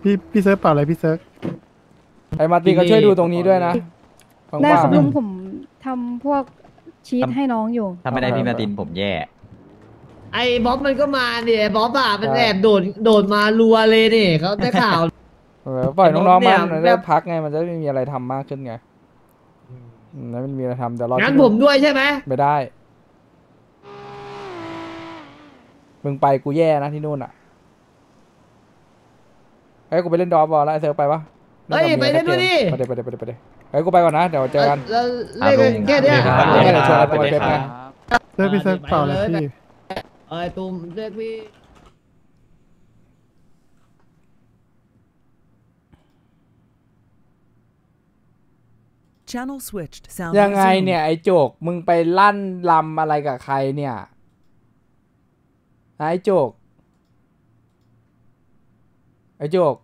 พี่เซิร์ฟเปล่าอะไรพี่เซิร์ฟไอ้มาร์ตินก็ช่วยดูตรงนี้ด้วยนะได้ครับว่างๆลุงผมทำพวกชีตให้น้องอยู่ถ้าไม่ได้พี่มาตินผมแย่ไอ้บ๊อบมันก็มาเนี่ยบ๊อบอ่ะมันแอบโดดมารัวเลยนี่เขาได้ข่าวปล่อยน้องๆเนี่มันยได้พักไงมันจะไม่มีอะไรทำมากขึ้นไงแล้วมันมีอะไรทำเดี๋ยวรองั้นผมด้วยใช่ไหมไม่ได้มึงไปกูแย่นะที่นู่นอ่ะเฮ้ยกูไปเล่นดอฟบอลแล้วไอ้เซิร์ฟไปปะเฮ้ยไปเล่นด้วยดิไปดิเฮ้ยกูไปก่อนนะเดี๋ยวเจอกันแล้วเล่นกันแค่เนี้ยไม่ได้ชวนไปเป็นไงเซิร์ฟพี่เซิร์ฟเปล่าอะไรพี่เอ้ยตูมเรียกพี่ Channel switched. Sound ยังไง resumed. เนี่ยไอ้โจกมึงไปลั่นลำอะไรกับใครเนี่ยไอ้โจกก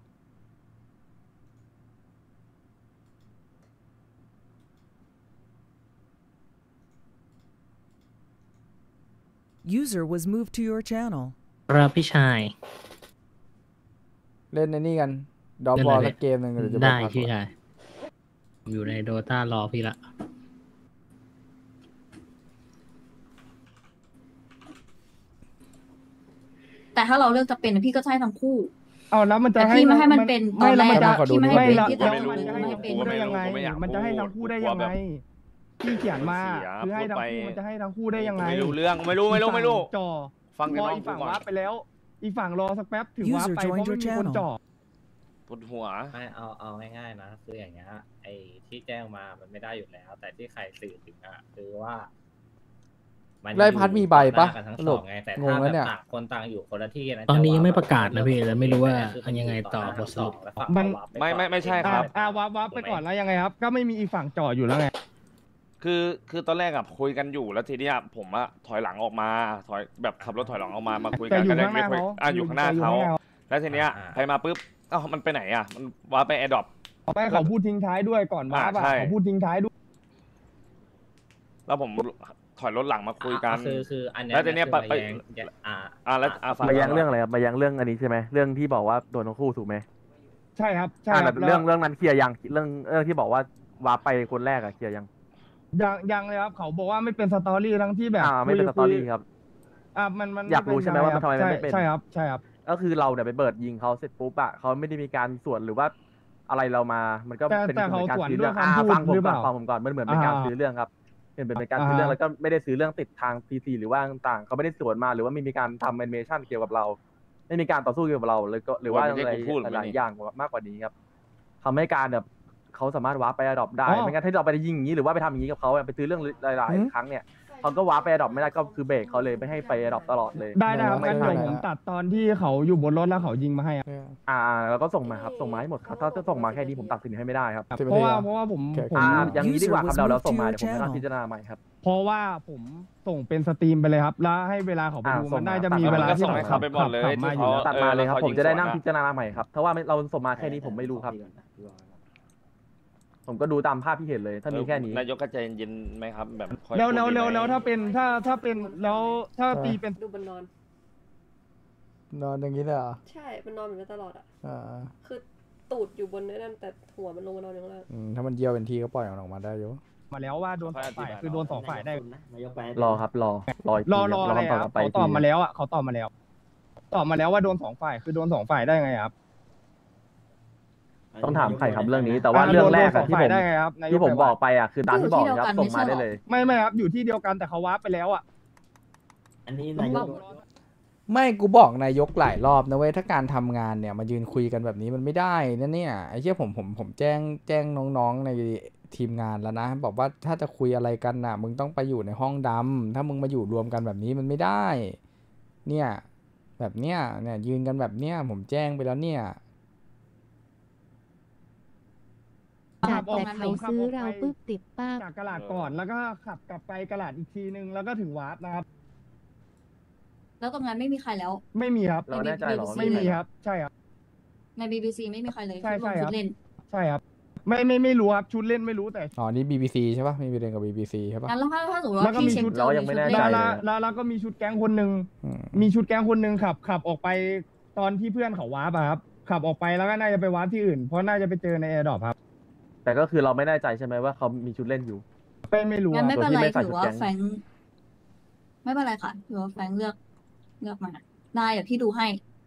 User was moved to your channel. ครับพี่ชายเล่นในนี่กันดอเล่นบอลอะไรสักเกมหนึ่งเยวจะได้พักพี่ชายผมอยู่ในโดตารอพี่ละแต่ถ้าเราเลือกจะเป็นพี่ก็จะให้ทั้งคู่เอาแล้วมันจะแต่ให้พี่ไม่ให้มันเป็นตอนแรกไม่พี่ไม่ให้ไม่เป็นแล้วพี่แล้วจะมันจะให้ไม่ทั้งให้เป็นคู่ได้ยังไง มันจะให้ทั้งคู่ได้ยังไงที่เขียนมาคือให้ทั้งคู่มันจะให้ทั้งคู่ได้ยังไงไม่รู้เรื่องไม่รู้จ่อฟังพกันอน้องอีกฝั่งก่อนวับไปแล้ว อีกฝั่งรอสักแป๊บถึงวับ User ไปเพราะ joined ไม่ your มีคน channel จ่อปวดหัวไม่เอาง่ายๆนะคืออย่างเงี้ยไอ้ที่แจ้งมามันไม่ได้อยู่แล้ว แต่ที่ใครสื่อถึงอ่ะคือว่าไล่พัดมีใบปะกันทั้งสสรุอปงไงแต่งถ้าง แบแล้วบเนี่ยต่างคนต่างอยู่คนละที่นะตอนนี้ยังไม่จประกาศนะพี่แล้วไม่รู้ว่าอันยังไงต่อบทสรุปมันไม่ใช่ครับวับไปก่อนแล้วยังไงครับ ก็ไม่มีอีกฝั่งจ่ออยู่แล้วไงคือตอนแรกอะคุยกันอยู่แล้วทีเนี้ยผมอะถอยหลังออกมาถอยแบบขับรถถอยหลังออกมาคุยแต่กันอยู่ก็ข้างหน้าคุยเขาอยู่ข้างหน้าเขาแล้วทีเนี้ยใครมาปุ๊บเอ้ามันไปไหนอะมันว่าไปแอร์ดรอปไปเขาพูดทิ้งท้ายด้วยก่อนวับใช่เขาพูดทิ้งท้ายด้วยแล้วผมถอยรถหลังมาคุยกันคืออันเนี้ยแล้วทีเนี้ยคือไปมาแย้งแล้วฟังมายังเรื่องอะไรครับมายังเรื่องอันนี้ใช่ไหมเรื่องที่บอกว่าโดนทั้งคู่ถูกไหมใช่ครับใช่คแต่รับเรื่องนั้นเคลียร์ยังเรื่องที่บอกว่าวาร์ปไปคนแรกอะเคลียร์ยังยังเลยครับเขาบอกว่าไม่เป็นสตอรี่ทั้งที่แบบไม่เป็นสตอรี่ครับมันอยากรู้ใช่ไหมว่ามันทำไมมันไม่เป็นใช่ครับใช่ครับก็คือเราเนี่ยไปเปิดยิงเขาเสร็จปุ๊บอะเขาไม่ได้มีการสวนหรือว่าอะไรเรามา มันก็เป็นแต่เหมือนการเขาสวนซื้อด้เรื่วอย งคำพูดฟังผมหรือเปก่อนล่าฟังผมก่อนมันเหมือนเป็นการซื้อเรื่องครับเป็นการซื้อเรื่องแล้วก็ไม่ได้ซื้อเรื่องติดทางพีซีหรือว่าต่างๆเขาไม่ได้สวนมาหรือว่าไม่มีการทำแอนิเมชันเกี่ยวกับเรา ไม่มีการต่อสู้เกี่ยวกับเราเลยก็หรือว่าอะไรหลายๆอย่างมากกว่านี้ครับทำให้การแบบเขาสามารถวาร์ปไปอดอปได้ไม่งั้นถ้าเราไปยิงอย่างนี้หรือว่าไปทำอย่างนี้กับเขาไปซื้อเรื่องหลายๆครั้งเนี่ยเขาก็วาร์ปไปอดอปไม่ได้ก็คือเบรกเขาเลยไม่ให้ไปอดอปตลอดเลยได้ครับงั้นเดี๋ยวผมตัดตอนที่เขาอยู่บนรถแล้วเขายิงมาให้ครับแล้วก็ส่งมาครับส่งมาให้หมดครับถ้าจะส่งมาแค่นี้ผมตัดสินให้ไม่ได้ครับเพราะว่าผมอย่างนี้ดีกว่าครับเราส่งมาเดี๋ยวผมจะพิจารณาใหม่ครับเพราะว่าผมส่งเป็นสตรีมไปเลยครับ แล้วให้เวลาเขาไปดูมันน่าจะมีเวลาที่ส่งให้เขาไปหมดเลยมาอยู่ตัดมาเลยครับผมจะได้นั่งพิจารณาใหม่ครับเพราะว่าเราส่งมาแค่นี้ผมไม่รู้ครับ ผมก็ดูตามภาพที่เห็นเลยถ้ามีแค่นี้นายกก็ใจเย็นไหมครับแบบแล้วถ้าเป็นถ้าเป็นแล้วถ้าตีเป็นดูมันนอนนอนอย่างนี้เลยเหรอใช่ มันนอนอยู่ตลอดอ่ะคือตูดอยู่บนนั่นแต่หัวมันลงมานอนอยู่ข้างล่างถ้ามันเยี่ยวเป็นทีก็ปล่อยมันออกมาได้อยู่มาแล้วว่าโดน2 ฝ่ายคือโดน2 ฝ่ายได้รอครับรออะไรครับเขาตอบมาแล้วอ่ะเขาตอบมาแล้วว่าโดน2 ฝ่ายคือโดน2 ฝ่ายได้ไงครับต้องถามใครครับเรื่องนี้แต่ว่าเรื่องแรกที่ผมบอกไปอ่ะคือตามที่บอกครับส่งมาได้เลยไม่ครับอยู่ที่เดียวกันแต่เขาวาร์ปไปแล้วอ่ะอันนี้นายกไม่กูบอกนายกหลายรอบนะเว้ยถ้าการทำงานเนี่ยมายืนคุยกันแบบนี้มันไม่ได้นะเนี่ยไอ้เชี่ยผมแจ้งน้องๆในทีมงานแล้วนะบอกว่าถ้าจะคุยอะไรกันน่ะมึงต้องไปอยู่ในห้องดำถ้ามึงมาอยู่รวมกันแบบนี้มันไม่ได้เนี่ยแบบเนี้ยเนี่ยยืนกันแบบเนี้ยผมแจ้งไปแล้วเนี่ยจากแต่เขาซื้อเราปุ๊บติดป้าจากกระดาษก่อนแล้วก็ขับกลับไปกระดาษอีกทีนึงแล้วก็ถึงวาร์ปนะครับแล้วตรงนั้นไม่มีใครแล้วไม่มีครับเราแน่ใจหรอไม่มีครับใช่ครับใน BBC ไม่มีใครเลยใช่ครับเล่นใช่ครับไม่รู้ครับชุดเล่นไม่รู้แต่นี่ BBC ใช่ป่ะมีประเด็นกับ BBC ใช่ป่ะงั้นแล้วถ้าสมมติว่าพี่เช็คเจอแล้วก็มีชุดแก๊งคนหนึ่งมีชุดแก๊งคนหนึ่งขับออกไปตอนที่เพื่อนเขาวาร์ปอะครับขับออกไปแล้วก็น่าจะไปวัดที่อื่นเพราะน่าจะไปเจอในแอร์ดรอปครับแต่ก็คือเราไม่แน่ใจใช่ไหมว่าเขามีชุดเล่นอยู่ไม่รู้งั้นไม่เป็นไรโดยที่ไม่ใส่ถือชุดว่าแก๊งแฟรงค์ไม่เป็นไรค่ะถือว่าแฟรงค์เลือกมาได้เดี๋ยวพี่ดูให้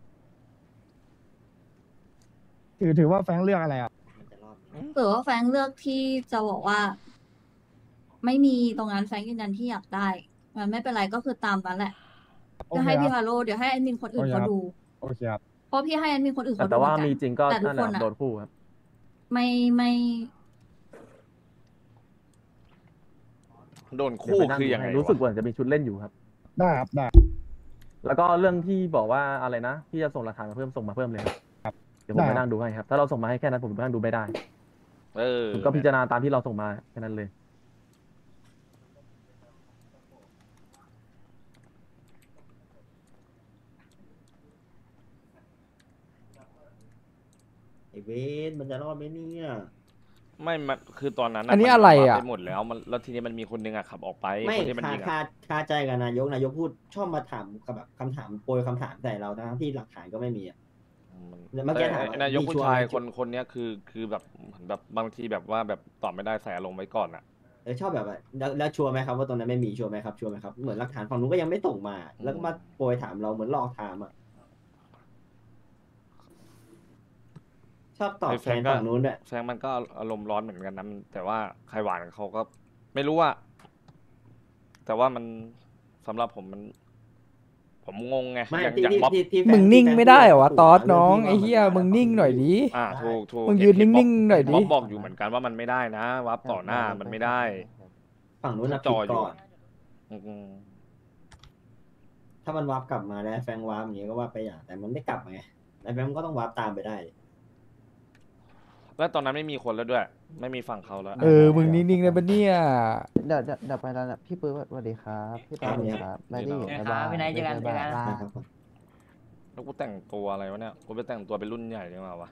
ถือว่าแฟรงค์เลือกอะไรอ่ะถือว่าแฟรงค์เลือกที่จะบอกว่า ไม่มีตรงนั้นแฟรงค์ยืนยันที่อยากได้งั้นไม่เป็นไรก็คือตามนั้นแหละโอจะเคให้คพี่รับฮาโลเดี๋ยวให้แอดมินคนอื่นเขาดูโอเคครับเพราะพี่ให้แอดมินคนอื่นเขาดูแต่ว่าเหอนมีกันจริงก็แต่ทุกนั่นแหคนละอะโดนคู่ครับไม่โดนคู่คือยังไงรู้สึกวะว่าจะมีชุดเล่นอยู่ครับได้ครับได้แล้วก็เรื่องที่บอกว่าอะไรนะที่จะส่งหลักฐานมาเพิ่มส่งมาเพิ่มเลยครับเดี๋ยวผมไปนั่งดูให้ครับ ถ้าเราส่งมาให้แค่นั้นผมไปนั่งดูไม่ได้ ผมก็พิจารณาตามที่เราส่งมาแค่นั้นเลยไอเวนมันจะรอดไหมเนี่ยไม่มันคือตอนนั้นอันนี้มัอะไรวางอ่ะไปหมดแล้วมันแล้วทีนี้มันมีคนนึงอะขับออกไปไม่คนที่มันคายิงอะคาใจกับนายกพูดชอบมาถามกับแบบคำถามโปรยคำถามใส่เราทั้งที่หลักฐานก็ไม่มีอ่ะ เมื่อกี้ถามว่าไอ้นายกมีผู้ชัวร์ชายไหมคนเนี้ยคือแบบเหมือนแบบบางทีแบบว่าแบบตอบไม่ได้ใส่อารมณ์ไว้ก่อนอะชอบแบบว่าแล้วชัวร์ไหมครับว่าตรงนั้นไม่มีชัวร์ไหมครับชัวร์ไหมครับเหมือนหลักฐานฝั่งนู้นก็ยังไม่ส่งมา แล้วก็มาโปรยถามเราเหมือนหลอกถามอ่ะชอบตอบแทนฝั่งนู้นด้วยแฟงมันก็อารมณ์ร้อนเหมือนกันนะแต่ว่าใครหวานเขาก็ไม่รู้ว่า แต่ว่ามันสำหรับผมผมงงไงไม่อย่างบ๊อบที่แฟมึงนิ่งไม่ได้เหรอวะถูกตอสเรื่น้องที่ไอ้เหี้ยว่ามึงนิ่งหน่อยดิถูกมึงยืนนิ่งๆหน่อยดิบ๊อบบอกอยู่เหมือนกันว่ามันไม่ได้นะวับต่อหน้ามันไม่ได้ฝั่งนู้นน่ะจผิอดอยู่ก่อนอืมถ้ามันวาร์ปกลับมาแล้วแฟงวาร์ปอย่างเงี้ยก็ว่าไปอย่างแต่มันไม่กลับมาไงแล้วแฟงก็ต้องวาร์ปตามไปได้แล้วตอนนั้นไม่มีคนแล้วด้วย ไม่มีฝั่งเขาแล้วมึงนิ่งๆเลยปะเนี่ยเดี๋ยวไปแล้วนะพี่ปื้มสวัสดีครับพี่ปื้มสวัสดีครับไลดี้บ๊ายบายพี่นายเจอกันบ๊ายบายแล้วกูแต่งตัวอะไรวะเนี่ยกูไปแต่งตัวเป็นรุ่นใหญ่ดีกว่าวะ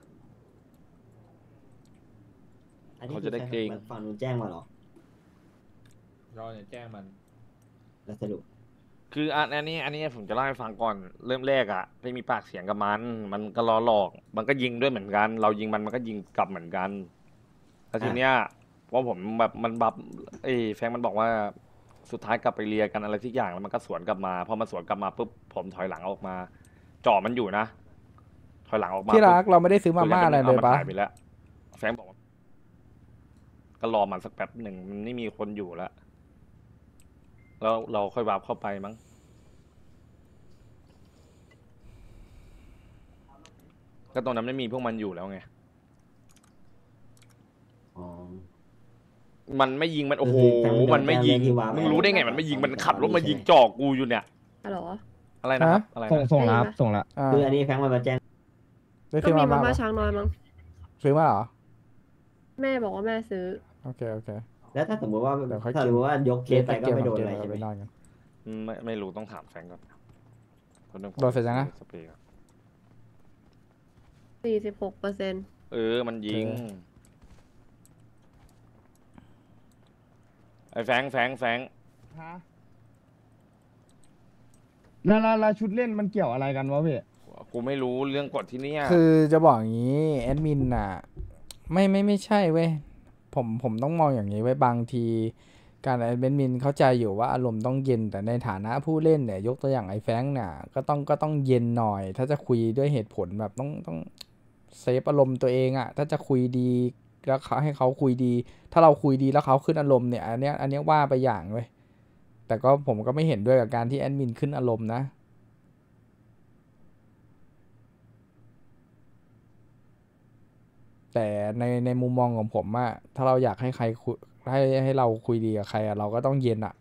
อันนี้เขาจะได้เกรงฝั่งนู้นแจ้งมาเหรอรอเนี่ยแจ้งมันแล้วสรุปคืออันนี้ผมจะเล่าให้ฟังก่อนเริ่มแรกอะไม่มีปากเสียงกับมันก็ล้อหลอก มันก็ยิงด้วยเหมือนกัน เรายิงมันก็ยิงกลับเหมือนกันแล้วทีเนี้ยพอผมแบบมันบัฟแฟงมันบอกว่าสุดท้ายกลับไปเลียกันอะไรทุกอย่างแล้วมันก็สวนกลับมาพอมันสวนกลับมาปุ๊บผมถอยหลังออกมาจ่อมันอยู่นะถอยหลังออกมาที่รักปุ๊บเราไม่ได้ซื้อมาม่าอะไรเลยปะอามันหายไปแล้วแฟงบอกว่าก็รอมันสักแป๊บหนึ่งมันไม่มีคนอยู่แล้วเราค่อยวาร์ปเข้าไปมั้งก็ตอนนั้นไม่มีพวกมันอยู่แล้วไงอ๋อมันไม่ยิงมันโอ้โหคือมันไม่ยิงแจ้งที่วาร์ปมึงรู้ได้ไงมันไม่ยิงมันขับรถมายิงจ่อกูอยู่เนี่ยฮัลโหลอะไรนะครับอะไรส่งนะแล้วครับส่งแล้วคืออันนี้แฟงมันมาแจ้งได้ก็ซื้อมีมามาม่าม่าปะช้างน้อยมั้งซื้อมาเหรอแม่บอกว่าแม่ซื้อโอเคแล้วถ้าสมมติว่าเดี๋ยวค่อยถ้ากิสนมมติว่ายกเคสไปก็ไม่โดนอะไรใช่ไหมไปนอนกันไม่รู้ต้องถามแฟนก่อนคนหนึ่งโดนเสร็จยังนะสเปรย์ก่อน 46% มันยิงไอ้แฟงฮะแล้วชุดเล่นมันเกี่ยวอะไรกันวะพี่กูไม่รู้เรื่องกฎที่เนี่ยคือจะบอกอย่างนี้แอดมินน่ะไม่ใช่เว้ยผมต้องมองอย่างนี้ไว้บางทีการแอดมินเข้าใจอยู่ว่าอารมณ์ต้องเย็นแต่ในฐานะผู้เล่นเนี่ยยกตัวอย่างไอ้แฟงเนี่ยก็ต้องเย็นหน่อย ถ้าจะคุยด้วยเหตุผลแบบต้องเซฟอารมณ์ตัวเองอะถ้าจะคุยดีแล้วเขาให้เขาคุยดี ถ้าเราคุยดีแล้วเขาขึ้นอารมณ์เนี่ยอันเนี้ยว่าไปอย่างเว้ยแต่ก็ผมก็ไม่เห็นด้วยกับการที่แอดมินขึ้นอารมณ์นะแต่ในมุมมองของผมอะถ้าเราอยากให้ใครคุยให้เราคุยดีกับใครอะเราก็ต้องเย็นอะ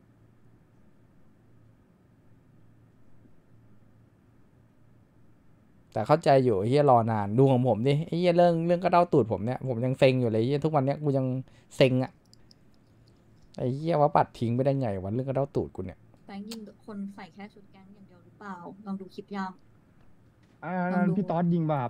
แต่เข้าใจอยู่เฮียรอนานดูของผมดิไอ้เฮียเรื่องก็เด้าตูดผมเนี่ยผมยังเซ็งอยู่เลยเฮียทุกวันเนี้ยกูยังเซ็งอะไอ้เฮียว่าปัดทิ้งไปได้ไงวันเรื่องก็เด้าตูดกูเนี่ยแฟรงค์ยิงคนใส่แค่ชุดแก๊งอย่างเดียวหรือเปล่าลองดูคลิปยามนั่นพี่ต๊อดยิงป่ะครับ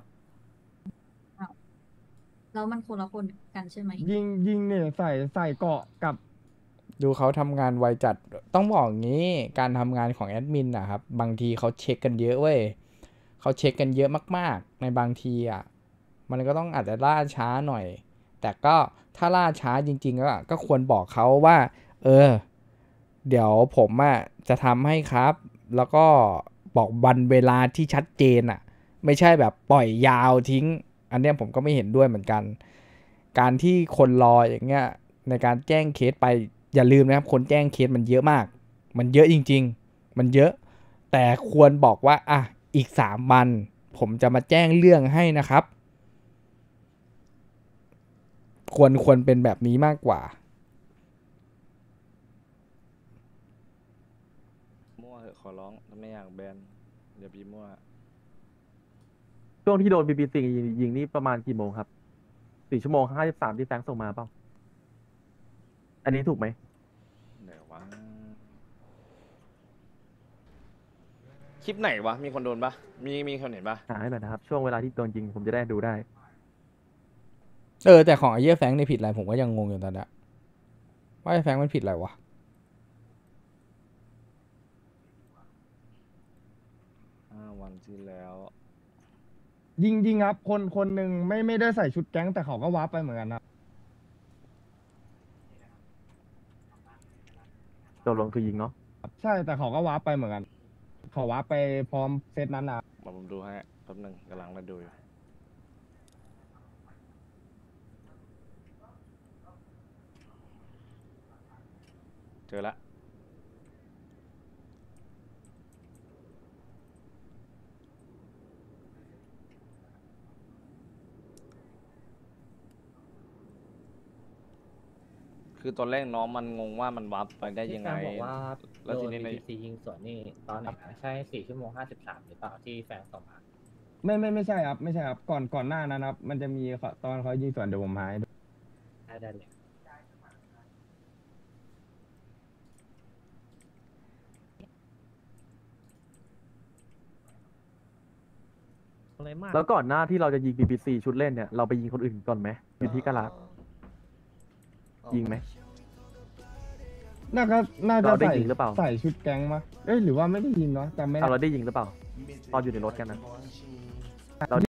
แล้วมันคนละคนกันใช่ไหมยิงเนี่ยใส่เกราะกับดูเขาทำงานไวจัดต้องบอกอย่างนี้การทำงานของแอดมินนะครับบางทีเขาเช็คกันเยอะเว้ยเขาเช็คกันเยอะมากในบางทีอ่ะมันก็ต้องอาจจะล่าช้าหน่อย แต่ก็ถ้าล่าช้าจริงๆก็ควรบอกเขาว่าเดี๋ยวผมอ่ะจะทำให้ครับ แล้วก็บอกวันเวลาที่ชัดเจนอ่ะไม่ใช่แบบปล่อยยาวทิ้ง อันเนี้ยผมก็ไม่เห็นด้วยเหมือนกัน การที่คนรออย่างเงี้ยในการแจ้งเคสไปอย่าลืมนะครับคนแจ้งเคสมันเยอะมากมันเยอะจริงๆมันเยอะแต่ควรบอกว่าอ่ะอีก3 วันผมจะมาแจ้งเรื่องให้นะครับควรเป็นแบบนี้มากกว่ามั่วเหอะขอร้องถ้าไม่อยากแบนเดี๋ยวพี่มั่วช่วงที่โดน BBC ยิงนี่ประมาณกี่โมงครับ4 ชั่วโมง 53ที่แฟรงค์ส่งมาเปล่าอันนี้ถูกไหมไหนวะคลิปไหนวะมีคนโดนปะมีคนเห็นปะหาให้หน่อยนะครับช่วงเวลาที่โดนยิงผมจะได้ดูได้แต่ของไอ้เหี้ยแฟรงค์นี่ผิดอะไรผมก็ยังงงอยู่ตอนนี้ว่าไอ้แฟรงค์มันผิดอะไรวะ 5 วันที่แล้วยิงครับคนหนึ่งไม่ได้ใส่ชุดแก๊งแต่เขาก็วาร์ปไปเหมือนกันนะตกลงคือยิงเนาะใช่แต่เขาก็วาร์ปไปเหมือนกันเขาวาร์ปไปพร้อมเซตนั้นนะผมดูให้แป๊บนึงกำลังมาดูอยู่เจอละคือตอนแรกน้องมันงงว่ามันวับไปได้ยังไงที่แฟนบอกว่าแล้วโดทีนนี้ใน BBC ยิงสวนนี่ตอนไหนนะใช่4 ชั่วโมง 53หรือเปล่าที่แฟนส่งมาไม่ใช่ครับไม่ใช่ครับก่อนหน้านั้นครับมันจะมีตอนเขายิงสวนเดี๋ยวผมหายดูได้เลยแล้วก่อนหน้าที่เราจะยิง BBC ชุดเล่นเนี่ยเราไปยิงคนอื่นก่อนไหมอยู่ที่กะลายิงไหมน่าจะเราได้ใส่ยิงหรือเปล่าใส่ชุดแก๊งมาหรือว่าไม่ได้ยิงเนาะจำไม่ได้เราได้ยิงหรือเปล่าตอนอยู่ในรถกันนะเรา